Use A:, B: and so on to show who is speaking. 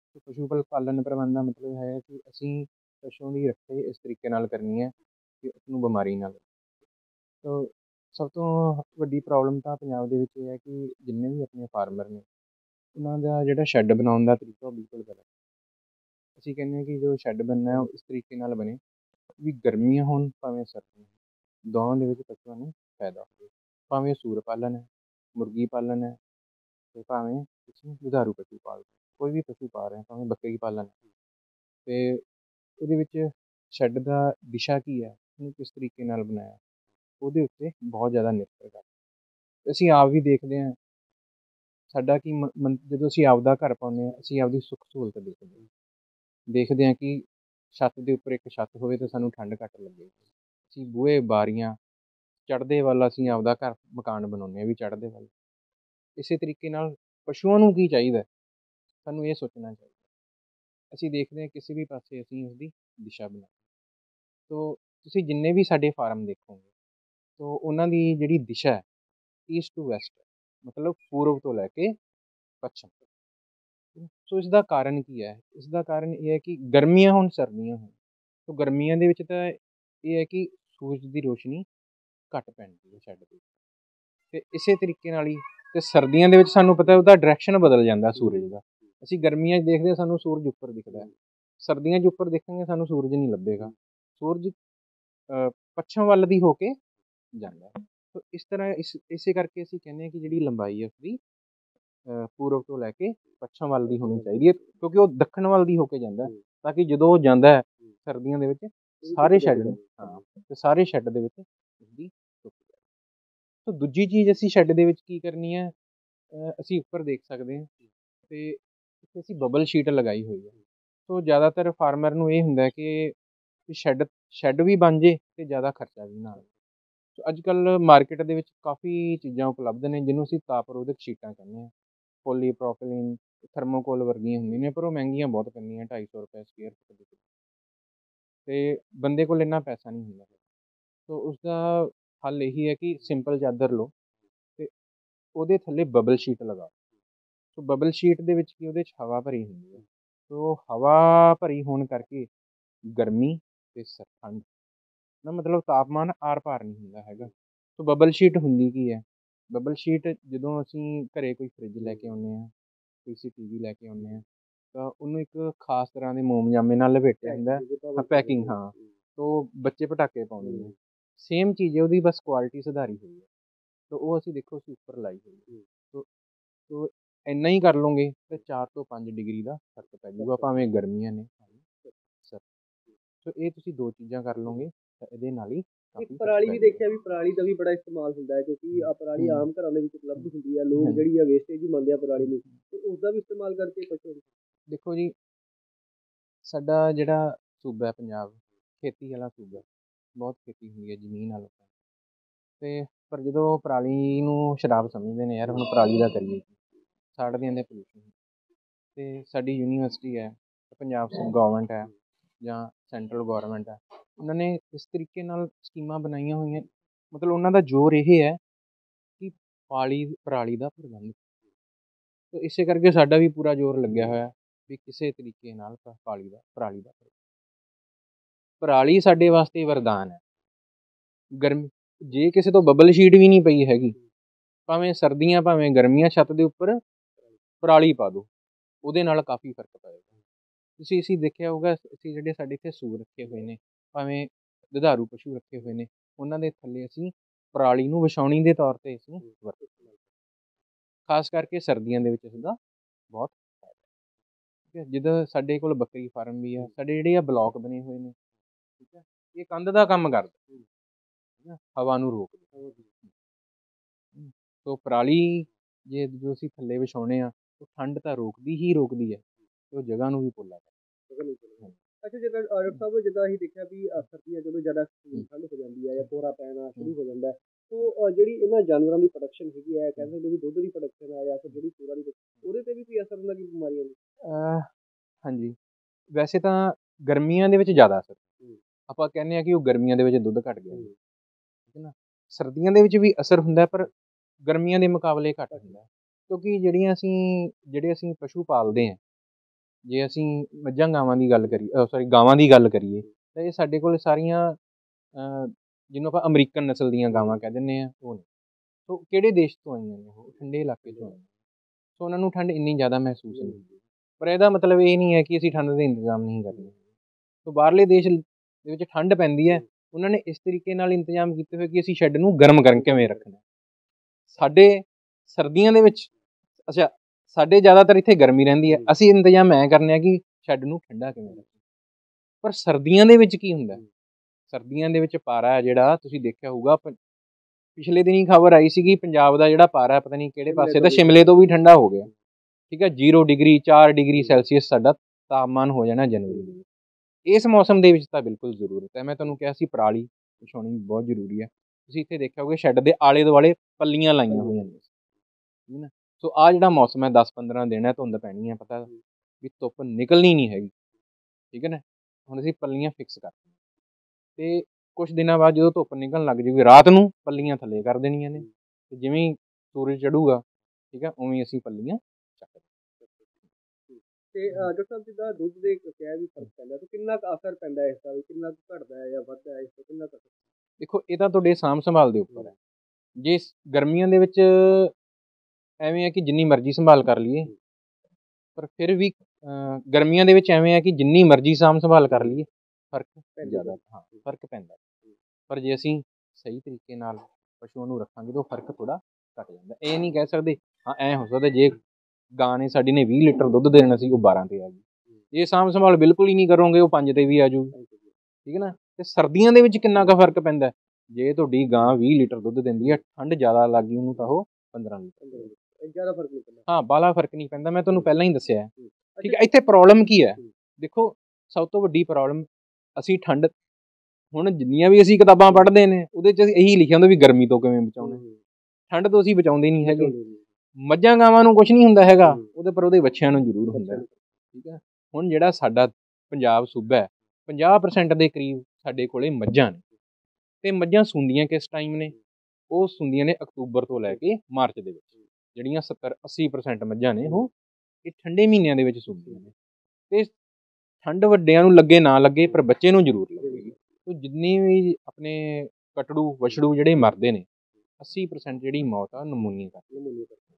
A: ਤੇ ਪਸ਼ੂ ਪਾਲਣ ਪ੍ਰਬੰਧ ਦਾ ਮਤਲਬ ਹੈ ਕਿ ਅਸੀਂ ਪਸ਼ੂਆਂ ਦੀ ਰੱਖਿਆ ਇਸ ਤਰੀਕੇ ਨਾਲ ਕਰਨੀ ਹੈ ਕਿ ਉਸਨੂੰ ਬਿਮਾਰੀ ਨਾ ਲੱਗੇ। ਤੋ ਸਭ ਤੋਂ ਵੱਡੀ ਪ੍ਰੋਬਲਮ ਤਾਂ ਪੰਜਾਬ ਦੇ ਵਿੱਚ ਇਹ ਹੈ ਕਿ ਜਿੰਨੇ ਵੀ ਆਪਣੇ ਫਾਰਮਰ ਨੇ, ਉਹਨਾਂ ਦਾ ਜਿਹੜਾ ਸ਼ੈੱਡ ਬਣਾਉਣ ਦਾ ਤਰੀਕਾ ਉਹ ਬਿਲਕੁਲ ਗਲਤ। ਅਸੀਂ ਕਹਿੰਦੇ ਹਾਂ ਕਿ ਜੋ ਸ਼ੈੱਡ ਬਣਨਾ ਹੈ ਉਹ ਇਸ ਤਰੀਕੇ ਨਾਲ ਬਣੇ ਵੀ ਗਰਮੀਆਂ ਹੋਣ ਭਾਵੇਂ ਸਰਦੀਆਂ ਹੋਣ, ਦੋਵਾਂ ਦੇ ਵਿੱਚ ਪਸ਼ੂਆਂ ਨੂੰ ਫਾਇਦਾ ਹੋਵੇ। ਭਾਵੇਂ ਸੂਰ ਪਾਲਣ ਹੈ, ਮੁਰਗੀ ਪਾਲਣ ਹੈ, ਤੇ ਭਾਵੇਂ ਤੁਸੀਂ ਦੁਧਾਰੂ ਪਸ਼ੂ ਪਾਲ ਰਹੇ ਹੋ, ਕੋਈ ਵੀ ਪਸ਼ੂ ਪਾ ਰਹੇ ਹੋ, ਭਾਵੇਂ ਬੱਕਰੀ ਪਾਲਣ ਹੈ, ਅਤੇ ਉਹਦੇ ਵਿੱਚ ਸ਼ੈੱਡ ਦਾ ਦਿਸ਼ਾ ਕੀ ਹੈ, ਉਹਨੂੰ ਕਿਸ ਤਰੀਕੇ ਨਾਲ ਬਣਾਇਆ, ਉਹਦੇ ਉੱਤੇ ਬਹੁਤ ਜ਼ਿਆਦਾ ਨਿਰਭਰ ਕਰਦਾ। ਅਸੀਂ ਆਪ ਵੀ ਦੇਖਦੇ ਹਾਂ, ਸਾਡਾ ਕੀ ਜਦੋਂ ਅਸੀਂ ਆਪਦਾ ਘਰ ਪਾਉਂਦੇ ਹਾਂ, ਅਸੀਂ ਆਪਦੀ ਸੁੱਖ ਸਹੂਲਤ ਦੇਖਦੇ ਹਾਂ ਕਿ ਛੱਤ ਦੇ ਉੱਪਰ ਇੱਕ ਛੱਤ ਹੋਵੇ ਤਾਂ ਸਾਨੂੰ ਠੰਡ ਘੱਟ ਲੱਗੇ। ਅਸੀਂ ਬੂਹੇ ਬਾਰੀਆਂ ਚੜ੍ਹਦੇ ਵੱਲ ਅਸੀਂ ਆਪਦਾ ਘਰ ਮਕਾਨ ਬਣਾਉਂਦੇ ਹਾਂ ਵੀ ਚੜ੍ਹਦੇ ਵੱਲ। ਇਸੇ ਤਰੀਕੇ ਨਾਲ ਪਸ਼ੂਆਂ ਨੂੰ ਕੀ ਚਾਹੀਦਾ, ਸਾਨੂੰ ਇਹ ਸੋਚਣਾ ਚਾਹੀਦਾ। ਅਸੀਂ ਦੇਖਦੇ ਹਾਂ ਕਿਸੇ ਵੀ ਪਾਸੇ ਅਸੀਂ ਉਸਦੀ ਦਿਸ਼ਾ ਬਣਾਈ। ਤੋ ਤੁਸੀਂ ਜਿੰਨੇ ਵੀ ਸਾਡੇ ਫਾਰਮ ਦੇਖੋਗੇ ਤੋ ਉਹਨਾਂ ਦੀ ਜਿਹੜੀ ਦਿਸ਼ਾ ਹੈ ਈਸਟ ਟੂ ਵੈਸਟ ਹੈ, ਮਤਲਬ ਪੂਰਬ ਤੋਂ ਲੈ ਕੇ ਪੱਛਮ। ਸੋ ਇਸ ਦਾ ਕਾਰਨ ਕੀ ਹੈ? ਇਸ ਦਾ ਕਾਰਨ ਇਹ ਹੈ ਕਿ ਗਰਮੀਆਂ ਹੋਣ ਸਰਦੀਆਂ ਹੋਣ, ਤੋ ਗਰਮੀਆਂ ਦੇ ਵਿੱਚ ਤਾਂ ਇਹ ਹੈ ਕਿ ਸੂਰਜ ਦੀ ਰੋਸ਼ਨੀ ਘੱਟ ਪੈਂਦੀ ਹੈ ਸ਼ੈੱਡ ਦੇ ਵਿੱਚ, ਅਤੇ ਇਸੇ ਤਰੀਕੇ ਨਾਲ ਹੀ ਅਤੇ ਸਰਦੀਆਂ ਦੇ ਵਿੱਚ ਸਾਨੂੰ ਪਤਾ ਉਹਦਾ ਡਾਇਰੈਕਸ਼ਨ ਬਦਲ ਜਾਂਦਾ ਸੂਰਜ ਦਾ। ਅਸੀਂ ਗਰਮੀਆਂ 'ਚ ਦੇਖਦੇ ਹਾਂ ਸਾਨੂੰ ਸੂਰਜ ਉੱਪਰ ਦਿਖਦਾ, ਸਰਦੀਆਂ 'ਚ ਉੱਪਰ ਦੇਖਾਂਗੇ ਸਾਨੂੰ ਸੂਰਜ ਨਹੀਂ ਲੱਭੇਗਾ, ਸੂਰਜ ਪੱਛਮ ਵੱਲ ਦੀ ਹੋ ਕੇ ਜਾਂਦਾ ਹੈ। ਸੋ ਇਸ ਤਰ੍ਹਾਂ ਇਸੇ ਕਰਕੇ ਅਸੀਂ ਕਹਿੰਦੇ ਹਾਂ ਕਿ ਜਿਹੜੀ ਲੰਬਾਈ ਹੈ ਉਸਦੀ ਪੂਰਬ ਤੋਂ ਲੈ ਕੇ ਪੱਛਮ ਵੱਲ ਦੀ ਹੋਣੀ ਚਾਹੀਦੀ ਹੈ, ਕਿਉਂਕਿ ਉਹ ਦੱਖਣ ਵੱਲ ਦੀ ਹੋ ਕੇ ਜਾਂਦਾ, ਤਾਂ ਕਿ ਜਦੋਂ ਉਹ ਜਾਂਦਾ ਹੈ ਸਰਦੀਆਂ ਦੇ ਵਿੱਚ ਸਾਰੇ ਸ਼ੈੱਡ ਨੂੰ, ਅਤੇ ਸਾਰੇ ਸ਼ੈੱਡ ਦੇ ਵਿੱਚ ਉਸਦੀ ਧੁੱਪ ਜਾਏ। ਸੋ ਦੂਜੀ ਚੀਜ਼ ਅਸੀਂ ਸ਼ੈੱਡ ਦੇ ਵਿੱਚ ਕੀ ਕਰਨੀ ਹੈ, ਅਸੀਂ ਉੱਪਰ ਦੇਖ ਸਕਦੇ ਹਾਂ ਅਤੇ ਇੱਥੇ ਅਸੀਂ ਬਬਲ ਸ਼ੀਟ ਲਗਾਈ ਹੋਈ ਹੈ। ਸੋ ਜ਼ਿਆਦਾਤਰ ਫਾਰਮਰ ਨੂੰ ਇਹ ਹੁੰਦਾ ਕਿ ਸ਼ੈੱਡ ਵੀ ਬਣ ਜੇ ਅਤੇ ਜ਼ਿਆਦਾ ਖਰਚਾ ਵੀ ਨਾ ਆਵੇ। ਸੋ ਅੱਜ ਕੱਲ੍ਹ ਮਾਰਕੀਟ ਦੇ ਵਿੱਚ ਕਾਫੀ ਚੀਜ਼ਾਂ ਉਪਲਬਧ ਨੇ ਜਿਹਨੂੰ ਅਸੀਂ ਤਾਪ ਰੋਧਕ ਸ਼ੀਟਾਂ ਕਹਿੰਦੇ ਹਾਂ। ਪੋਲੀਪ੍ਰੋਪਿਲੀਨ, ਥਰਮੋਕੋਲ ਵਰਗੀਆਂ ਹੁੰਦੀਆਂ ਨੇ, ਪਰ ਉਹ ਮਹਿੰਗੀਆਂ ਬਹੁਤ ਪੈਂਦੀਆਂ, 250 ਰੁਪਏ ਸਕੁਏਅਰ ਫੁੱਟ ਦੇ, ਅਤੇ ਬੰਦੇ ਕੋਲ ਇੰਨਾ ਪੈਸਾ ਨਹੀਂ ਹੁੰਦਾ। ਸੋ ਉਸਦਾ ਹੱਲ ਇਹੀ ਹੈ ਕਿ ਸਿੰਪਲ ਚਾਦਰ ਲਓ ਅਤੇ ਉਹਦੇ ਥੱਲੇ ਬਬਲ ਸ਼ੀਟ ਲਗਾਓ। ਸੋ ਬਬਲ ਸ਼ੀਟ ਦੇ ਵਿੱਚ ਕੀ, ਉਹਦੇ 'ਚ ਹਵਾ ਭਰੀ ਹੁੰਦੀ ਹੈ, ਸੋ ਹਵਾ ਭਰੀ ਹੋਣ ਕਰਕੇ ਗਰਮੀ ਅਤੇ ਠੰਡ ਦਾ ਮਤਲਬ ਤਾਪਮਾਨ ਆਰ ਪਾਰ ਨਹੀਂ ਹੁੰਦਾ ਹੈਗਾ। ਸੋ ਬਬਲ ਸ਼ੀਟ ਹੁੰਦੀ ਕੀ ਹੈ? ਬਬਲ ਸ਼ੀਟ ਜਦੋਂ ਅਸੀਂ ਘਰ ਕੋਈ ਫਰਿੱਜ ਲੈ ਕੇ ਆਉਂਦੇ ਹਾਂ, ਕੋਈ ਅਸੀਂ ਟੀ ਵੀ ਲੈ ਕੇ ਆਉਂਦੇ ਹਾਂ, ਤਾਂ ਉਹਨੂੰ ਇੱਕ ਖਾਸ ਤਰ੍ਹਾਂ ਦੇ ਮੋਮਜਾਮੇ ਨਾਲ ਲਪੇਟਿਆ ਹੁੰਦਾ, ਪੈਕਿੰਗ, ਹਾਂ, ਤੋ ਬੱਚੇ ਪਟਾਕੇ ਪਾਉਂਦੇ ਨੇ, ਸੇਮ ਚੀਜ਼ ਹੈ, ਉਹਦੀ ਬਸ ਕੁਆਲਿਟੀ ਸੁਧਾਰੀ ਹੋਈ ਹੈ। ਤੋ ਉਹ ਅਸੀਂ ਦੇਖੋ ਅਸੀਂ ਉੱਪਰ ਲਾਈ ਹੋਈ ਹੈ। ਤੋ ਇੰਨਾ ਹੀ ਕਰ ਲਓਗੇ ਤਾਂ 4 ਤੋਂ 5 ਡਿਗਰੀ ਦਾ ਫਰਕ ਪੈ ਜਾਊਗਾ, ਭਾਵੇਂ ਗਰਮੀਆਂ ਨੇ ਸਰ। ਸੋ ਇਹ ਤੁਸੀਂ ਦੋ ਚੀਜ਼ਾਂ ਕਰ ਲਓਗੇ ਤਾਂ ਇਹਦੇ ਨਾਲ ਹੀ
B: ਪਰਾਲੀ ਵੀ ਦੇਖਿਆ ਵੀ ਪਰਾਲੀ ਦਾ ਵੀ ਬੜਾ ਇਸਤੇਮਾਲ ਹੁੰਦਾ ਹੈ, ਕਿਉਂਕਿ ਪਰਾਲੀ ਆਮ ਘਰਾਂ ਦੇ ਵਿੱਚ ਉਪਲਬਧ ਹੁੰਦੀ ਹੈ, ਲੋਕ ਜਿਹੜੀ ਆ ਵੇਸਟੇਜ ਹੀ ਮੰਨਦੇ ਆ ਪਰਾਲੀ ਨੂੰ, ਤੇ ਉਸਦਾ ਵੀ ਇਸਤੇਮਾਲ ਕਰਕੇ ਪਸ਼ੂ।
A: ਦੇਖੋ ਜੀ, ਸਾਡਾ ਜਿਹੜਾ ਸੂਬਾ ਹੈ ਪੰਜਾਬ, ਖੇਤੀ ਵਾਲਾ ਸੂਬਾ, ਬਹੁਤ ਖੇਤੀ ਹੁੰਦੀ ਹੈ ਜ਼ਮੀਨ ਵਾਲਾ, ਅਤੇ ਪਰ ਜਦੋਂ ਪਰਾਲੀ ਨੂੰ ਸ਼ਰਾਬ ਸਮਝਦੇ ਨੇ, ਯਾਰ ਹੁਣ ਪਰਾਲੀ ਦਾ ਕਰੀਏ, ਸਾੜ ਦਿੰਦੇ ਪੋਲਿਊਸ਼ਨ। ਅਤੇ ਸਾਡੀ ਯੂਨੀਵਰਸਿਟੀ ਹੈ, ਪੰਜਾਬ ਗੌਰਮੈਂਟ ਹੈ ਜਾਂ ਸੈਂਟਰਲ ਗੌਰਮੈਂਟ ਹੈ, ਉਹਨਾਂ ਨੇ ਇਸ ਤਰੀਕੇ ਨਾਲ ਸਕੀਮਾਂ ਬਣਾਈਆਂ ਹੋਈਆਂ, ਮਤਲਬ ਉਹਨਾਂ ਦਾ ਜ਼ੋਰ ਇਹ ਹੈ ਕਿ ਪਰਾਲੀ ਦਾ ਪ੍ਰਬੰਧ। ਅਤੇ ਇਸੇ ਕਰਕੇ ਸਾਡਾ ਵੀ ਪੂਰਾ ਜ਼ੋਰ ਲੱਗਿਆ ਹੋਇਆ ਵੀ ਕਿਸੇ ਤਰੀਕੇ ਨਾਲ ਪਰਾਲੀ ਸਾਡੇ ਵਾਸਤੇ ਵਰਦਾਨ ਹੈ। ਜੇ ਕਿਸੇ ਤੋਂ ਬਬਲ ਸ਼ੀਟ ਵੀ ਨਹੀਂ ਪਈ ਹੈਗੀ, ਭਾਵੇਂ ਸਰਦੀਆਂ ਭਾਵੇਂ ਗਰਮੀਆਂ, ਛੱਤ ਦੇ ਉੱਪਰ ਪਰਾਲੀ ਪਾ ਦਿਓ, ਉਹਦੇ ਨਾਲ ਕਾਫੀ ਫਰਕ ਪਏਗਾ। ਅਸੀਂ ਦੇਖਿਆ ਹੋਊਗਾ, ਅਸੀਂ ਜਿਹੜੇ ਸਾਡੇ ਇੱਥੇ ਸੂਰ ਰੱਖੇ ਹੋਏ ਨੇ, ਭਾਵੇਂ ਦੁਧਾਰੂ ਪਸ਼ੂ ਰੱਖੇ ਹੋਏ ਨੇ, ਉਹਨਾਂ ਦੇ ਥੱਲੇ ਅਸੀਂ ਪਰਾਲੀ ਨੂੰ ਵਿਛਾਉਣੀ ਦੇ ਤੌਰ 'ਤੇ ਅਸੀਂ ਵਰਤਦੇ, ਖਾਸ ਕਰਕੇ ਸਰਦੀਆਂ ਦੇ ਵਿੱਚ ਇਸਦਾ ਬਹੁਤ ਫਾਇਦਾ। ਠੀਕ ਹੈ, ਜਿੱਦਾਂ ਸਾਡੇ ਕੋਲ ਬੱਕਰੀ ਫਾਰਮ ਵੀ ਆ, ਸਾਡੇ ਜਿਹੜੇ ਆ ਬਲੋਕ ਬਣੇ ਹੋਏ ਨੇ, ਠੀਕ ਹੈ, ਇਹ ਕੰਧ ਦਾ ਕੰਮ ਕਰਦਾ, ਠੀਕ ਹੈ, ਹਵਾ ਨੂੰ ਰੋਕਦੇ। ਸੋ ਪਰਾਲੀ ਜੋ ਅਸੀਂ ਥੱਲੇ ਵਿਛਾਉਂਦੇ ਹਾਂ, ਉਹ ਠੰਡ ਤਾਂ ਰੋਕਦੀ ਹੈ, ਅਤੇ ਉਹ ਜਗ੍ਹਾ ਨੂੰ ਵੀ ਪੋਲਾ ਕਰਦਾ।
B: ਅੱਛਾ, ਜਿੱਦਾਂ ਡਾਕਟਰ ਸਾਹਿਬ, ਜਿੱਦਾਂ ਅਸੀਂ ਦੇਖਿਆ ਵੀ ਸਰਦੀਆਂ ਜਦੋਂ ਜ਼ਿਆਦਾ ਠੰਡ ਹੋ ਜਾਂਦੀ ਹੈ ਜਾਂ ਕੋਹਰਾ ਪੈਣਾ ਸ਼ੁਰੂ ਹੋ ਜਾਂਦਾ, ਤਾਂ ਜਿਹੜੀ ਇਹਨਾਂ ਜਾਨਵਰਾਂ ਦੀ ਪ੍ਰੋਡਕਸ਼ਨ ਹੈਗੀ ਹੈ, ਕਹਿੰਦੇ ਵੀ ਦੁੱਧ ਦੀ ਪ੍ਰੋਡਕਸ਼ਨ ਹੈ ਜਾਂ ਫਿਰ ਜਿਹੜੀ ਸੂਰਾਂ ਦੀ, ਉਹਦੇ 'ਤੇ ਵੀ ਕੋਈ ਅਸਰ ਹੁੰਦਾ, ਕੀ ਬਿਮਾਰੀਆਂ ਦੀ?
A: ਹਾਂਜੀ, ਵੈਸੇ ਤਾਂ ਗਰਮੀਆਂ ਦੇ ਵਿੱਚ ਜ਼ਿਆਦਾ ਅਸਰ, ਆਪਾਂ ਕਹਿੰਦੇ ਹਾਂ ਕਿ ਉਹ ਗਰਮੀਆਂ ਦੇ ਵਿੱਚ ਦੁੱਧ ਘੱਟ ਗਿਆ, ਠੀਕ ਹੈ ਨਾ। ਸਰਦੀਆਂ ਦੇ ਵਿੱਚ ਵੀ ਅਸਰ ਹੁੰਦਾ, ਪਰ ਗਰਮੀਆਂ ਦੇ ਮੁਕਾਬਲੇ ਘੱਟ ਹੁੰਦਾ, ਕਿਉਂਕਿ ਜਿਹੜੇ ਅਸੀਂ ਪਸ਼ੂ ਪਾਲਦੇ ਹਾਂ, ਜੇ ਅਸੀਂ ਮੱਝਾਂ ਗਾਵਾਂ ਦੀ ਗੱਲ ਕਰੀਏ ਸੌਰੀ ਗਾਵਾਂ ਦੀ ਗੱਲ ਕਰੀਏ ਤਾਂ ਇਹ ਸਾਡੇ ਕੋਲ ਸਾਰੀਆਂ ਜਿਹਨੂੰ ਆਪਾਂ ਅਮਰੀਕਨ ਨਸਲ ਦੀਆਂ ਗਾਵਾਂ ਕਹਿ ਦਿੰਦੇ ਹਾਂ ਉਹ ਨੇ। ਸੋ ਕਿਹੜੇ ਦੇਸ਼ ਤੋਂ ਆਈਆਂ ਨੇ ਉਹ ਠੰਡੇ ਇਲਾਕੇ 'ਚੋਂ ਆਈਆਂ, ਸੋ ਉਹਨਾਂ ਨੂੰ ਠੰਡ ਇੰਨੀ ਜ਼ਿਆਦਾ ਮਹਿਸੂਸ ਨਹੀਂ ਹੁੰਦੀ। ਪਰ ਇਹਦਾ ਮਤਲਬ ਇਹ ਨਹੀਂ ਹੈ ਕਿ ਅਸੀਂ ਠੰਡ ਦੇ ਇੰਤਜ਼ਾਮ ਨਹੀਂ ਕਰਨੇ। ਸੋ ਬਾਹਰਲੇ ਦੇਸ਼ ਦੇ ਵਿੱਚ ਠੰਡ ਪੈਂਦੀ ਹੈ, ਉਹਨਾਂ ਨੇ ਇਸ ਤਰੀਕੇ ਨਾਲ ਇੰਤਜ਼ਾਮ ਕੀਤੇ ਹੋਏ ਕਿ ਅਸੀਂ ਸ਼ੈੱਡ ਨੂੰ ਗਰਮ ਕਰਕੇ ਕਿਵੇਂ ਰੱਖਣਾ। ਸਾਡੇ ਸਰਦੀਆਂ ਦੇ ਵਿੱਚ ਸਾਡੇ ਜ਼ਿਆਦਾਤਰ ਇੱਥੇ ਗਰਮੀ ਰਹਿੰਦੀ ਹੈ, ਅਸੀਂ ਇੰਤਜ਼ਾਮ ਐਂ ਕਰਨੇ ਆ ਕਿ ਸ਼ੈੱਡ ਨੂੰ ਠੰਡਾ ਕਿਵੇਂ ਰੱਖਣਾ। ਪਰ ਸਰਦੀਆਂ ਦੇ ਵਿੱਚ ਕੀ ਹੁੰਦਾ, ਸਰਦੀਆਂ ਦੇ ਵਿੱਚ ਪਾਰਾ ਹੈ ਜਿਹੜਾ ਤੁਸੀਂ ਦੇਖਿਆ ਹੋਊਗਾ, ਪਿਛਲੇ ਦਿਨੀ ਖਬਰ ਆਈ ਸੀਗੀ ਪੰਜਾਬ ਦਾ ਜਿਹੜਾ ਪਾਰਾ ਪਤਾ ਨਹੀਂ ਕਿਹੜੇ ਪਾਸੇ ਦਾ ਸ਼ਿਮਲੇ ਤੋਂ ਵੀ ਠੰਡਾ ਹੋ ਗਿਆ। ਠੀਕ ਹੈ, 0 ਡਿਗਰੀ 4 ਡਿਗਰੀ ਸੈਲਸੀਅਸ ਸਾਡਾ ਤਾਪਮਾਨ ਹੋ ਜਾਣਾ ਜਨਵਰੀ ਦੇ ਵਿੱਚ। ਇਸ ਮੌਸਮ ਦੇ ਵਿੱਚ ਤਾਂ ਬਿਲਕੁਲ ਜ਼ਰੂਰਤ ਹੈ। ਮੈਂ ਤੁਹਾਨੂੰ ਕਿਹਾ ਸੀ ਪਰਾਲੀ ਵਿਛਾਉਣੀ ਬਹੁਤ ਜ਼ਰੂਰੀ ਹੈ। ਤੁਸੀਂ ਇੱਥੇ ਦੇਖਿਆ ਹੋਊਗਾ ਸ਼ੈੱਡ ਦੇ ਆਲੇ ਦੁਆਲੇ ਪੱਲੀਆਂ ਲਾਈਆਂ ਹੋਈਆਂ ਨੇ, ਠੀਕ ਹੈ ਨਾ। ਸੋ ਆਹ ਜਿਹੜਾ ਮੌਸਮ ਹੈ 10-15 ਦਿਨ ਹੈ, ਧੁੰਦ ਪੈਣੀ ਹੈ, ਪਤਾ ਵੀ ਧੁੱਪ ਨਿਕਲਣੀ ਨਹੀਂ ਹੈਗੀ, ਠੀਕ ਹੈ ਨਾ। ਹੁਣ ਅਸੀਂ ਪੱਲੀਆਂ ਫਿਕਸ ਕਰਤੀਆਂ ਅਤੇ ਕੁਛ ਦਿਨਾਂ ਬਾਅਦ ਜਦੋਂ ਧੁੱਪ ਨਿਕਲਣ ਲੱਗ ਜਾਊਗੀ ਰਾਤ ਨੂੰ ਪੱਲੀਆਂ ਥੱਲੇ ਕਰ ਦੇਣੀਆਂ ਨੇ, ਅਤੇ ਜਿਵੇਂ ਹੀ ਸੂਰਜ ਚੜ੍ਹੂਗਾ ਠੀਕ ਹੈ ਉਵੇਂ ਅਸੀਂ ਪੱਲੀਆਂ ਚੱਕ।
B: ਤੇ ਡਾਕਟਰ ਸਾਹਿਬ ਜਿੱਦਾਂ ਦੁੱਧ ਦੇ ਕਿਹਾ ਵੀ ਫਰਕ ਪੈਂਦਾ, ਤਾਂ ਕਿੰਨਾ ਕੁ ਅਸਰ ਪੈਂਦਾ ਇਸ ਦਾ, ਵੀ ਕਿੰਨਾ ਕੁ ਘਟਦਾ ਹੈ ਜਾਂ ਵੱਧਦਾ ਹੈ, ਇਸ ਤੋਂ ਕਿੰਨਾ ਕੁ?
A: ਦੇਖੋ ਇਹ ਤਾਂ ਤੁਹਾਡੇ ਸਾਂਭ ਸੰਭਾਲ ਦੇ ਉੱਪਰ ਹੈ। ਜੇ ਗਰਮੀਆਂ ਦੇ ਵਿੱਚ ਐਵੇਂ ਹੈ ਕਿ ਜਿੰਨੀ ਮਰਜ਼ੀ ਸੰਭਾਲ ਕਰ ਲਈਏ, ਪਰ ਫਿਰ ਵੀ ਗਰਮੀਆਂ ਦੇ ਵਿੱਚ ਐਵੇਂ ਹੈ ਕਿ ਜਿੰਨੀ ਮਰਜ਼ੀ ਸਾਂਭ ਸੰਭਾਲ ਕਰ ਲਈਏ ਫਰਕ ਜ਼ਿਆਦਾ ਫਰਕ ਪੈਂਦਾ। ਪਰ ਜੇ ਅਸੀਂ ਸਹੀ ਤਰੀਕੇ ਨਾਲ ਪਸ਼ੂਆਂ ਨੂੰ ਰੱਖਾਂਗੇ ਤਾਂ ਉਹ ਫਰਕ ਥੋੜ੍ਹਾ ਘੱਟ ਜਾਂਦਾ। ਇਹ ਨਹੀਂ ਕਹਿ ਸਕਦੇ ਹਾਂ ਐਂ ਹੋ ਸਕਦਾ ਜੇ ਗਾਂ ਨੇ ਸਾਡੀ ਨੇ 20 ਲੀਟਰ ਦੁੱਧ ਦੇਣਾ ਸੀ ਉਹ 12 'ਤੇ ਆ ਗਈ, ਜੇ ਸਾਂਭ ਸੰਭਾਲ ਬਿਲਕੁਲ ਹੀ ਨਹੀਂ ਕਰੋਗੇ ਉਹ 5 'ਤੇ ਵੀ ਆ ਜਾਊ, ਠੀਕ ਹੈ ਨਾ। ਅਤੇ ਸਰਦੀਆਂ ਦੇ ਵਿੱਚ ਕਿੰਨਾ ਕੁ ਫਰਕ ਪੈਂਦਾ, ਜੇ ਤੁਹਾਡੀ ਗਾਂ 20 ਲੀਟਰ ਦੁੱਧ ਦਿੰਦੀ ਹੈ, ਠੰਡ ਜ਼ਿਆਦਾ ਲੱਗ ਗਈ ਉਹਨੂੰ ਤਾਂ ਉਹ 15 ਲੀਟਰ,
B: ਜ਼ਿਆਦਾ ਫਰਕ ਨਹੀਂ ਪੈਂਦਾ।
A: ਹਾਂ ਬਾਹਲਾ ਫਰਕ ਨਹੀਂ ਪੈਂਦਾ, ਮੈਂ ਤੁਹਾਨੂੰ ਪਹਿਲਾਂ ਹੀ ਦੱਸਿਆ ਠੀਕ ਹੈ। ਇੱਥੇ ਪ੍ਰੋਬਲਮ ਕੀ ਹੈ, ਦੇਖੋ ਸਭ ਤੋਂ ਵੱਡੀ ਪ੍ਰੋਬਲਮ ਅਸੀਂ ਠੰਡ, ਹੁਣ ਜਿੰਨੀਆਂ ਵੀ ਅਸੀਂ ਕਿਤਾਬਾਂ ਪੜ੍ਹਦੇ ਨੇ ਉਹਦੇ 'ਚ ਇਹੀ ਲਿਖਿਆ ਹੁੰਦਾ ਵੀ ਗਰਮੀ ਤੋਂ ਕਿਵੇਂ ਬਚਾਉਣਾ, ਠੰਡ ਤੋਂ ਅਸੀਂ ਬਚਾਉਂਦੇ ਨਹੀਂ ਹੈਗੇ। ਮੱਝਾਂ ਗਾਵਾਂ ਨੂੰ ਕੁਛ ਨਹੀਂ ਹੁੰਦਾ ਹੈਗਾ ਉਹਦੇ, ਪਰ ਉਹਦੇ ਬੱਚਿਆਂ ਨੂੰ ਜ਼ਰੂਰ ਹੁੰਦਾ, ਠੀਕ ਹੈ। ਹੁਣ ਜਿਹੜਾ ਸਾਡਾ ਪੰਜਾਬ ਸੂਬਾ ਹੈ 50% ਦੇ ਕਰੀਬ ਸਾਡੇ ਕੋਲੇ ਮੱਝਾਂ ਨੇ, ਅਤੇ ਮੱਝਾਂ ਸੂੰਦੀਆਂ ਕਿਸ ਟਾਈਮ ਨੇ, ਉਹ ਸੂੰਦੀਆਂ ਨੇ ਅਕਤੂਬਰ ਤੋਂ ਲੈ ਕੇ ਮਾਰਚ ਦੇ ਵਿੱਚ। ਜਿਹੜੀਆਂ 70-80% ਮੱਝਾਂ ਨੇ ਉਹ ਇਹ ਠੰਡੇ ਮਹੀਨਿਆਂ ਦੇ ਵਿੱਚ ਸੂੰਦੀਆਂ ਨੇ, ਅਤੇ ਠੰਡ ਵੱਡਿਆਂ ਨੂੰ ਲੱਗੇ ਨਾ ਲੱਗੇ ਪਰ ਬੱਚੇ ਨੂੰ ਜ਼ਰੂਰ ਲੱਗੇਗੀ। ਸੋ ਜਿੰਨੇ ਵੀ ਆਪਣੇ ਕਟੜੂ ਵਛੜੂ ਜਿਹੜੇ ਮਰਦੇ ਨੇ 80% ਜਿਹੜੀ ਮੌਤ ਆ ਨਮੂਨੀਆ ਕਰਕੇ।